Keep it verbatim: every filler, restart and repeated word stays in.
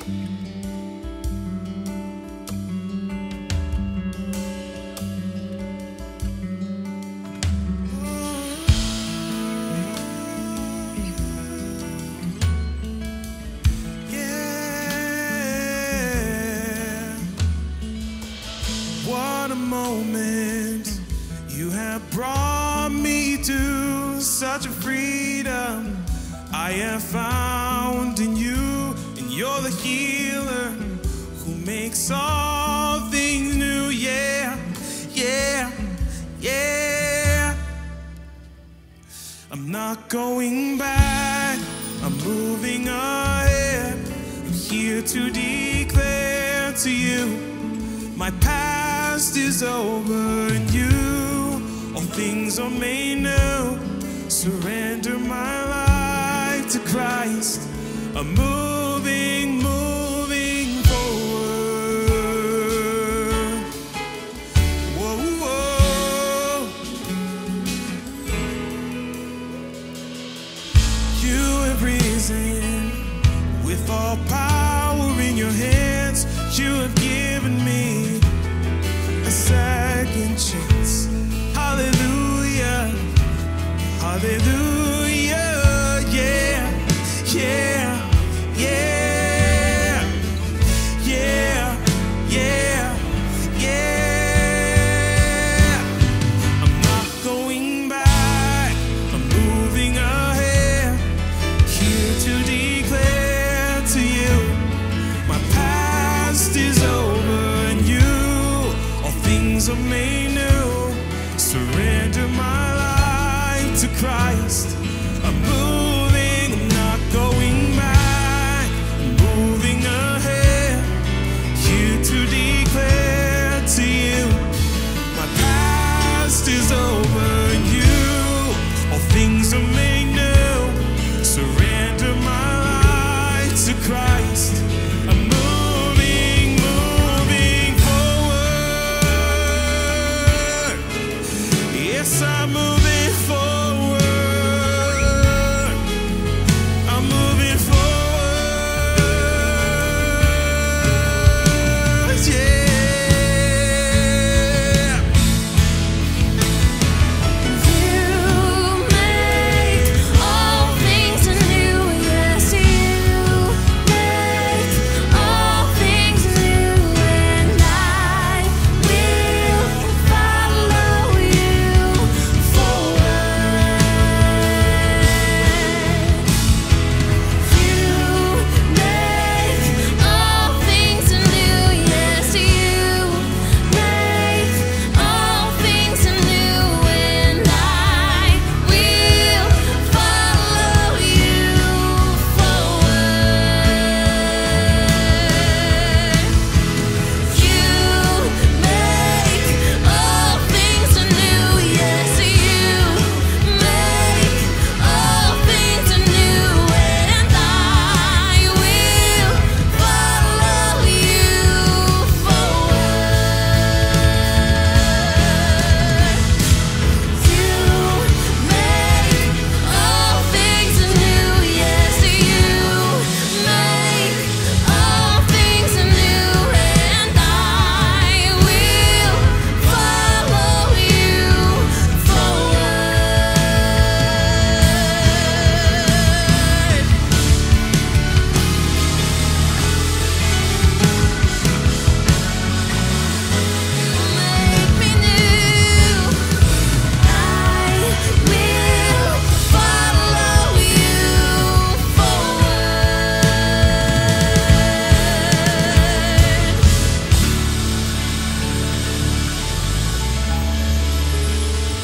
What a moment, you have brought me to such a freedom I have found in you, and you're the healer who makes all things new. Yeah, yeah, yeah. I'm not going back, I'm moving ahead. I'm here to declare to you, my past is over in you. All things are made new. Surrender my life to Christ. I'm moving, moving forward. Whoa, whoa. You have risen with all power in your hands. You have given me a second chance. Hallelujah, hallelujah, yeah, yeah, yeah, yeah, yeah, yeah. I'm not going back, I'm moving ahead, here to declare to you, my past is over and you, all things are made new. Surrender my life to Christ.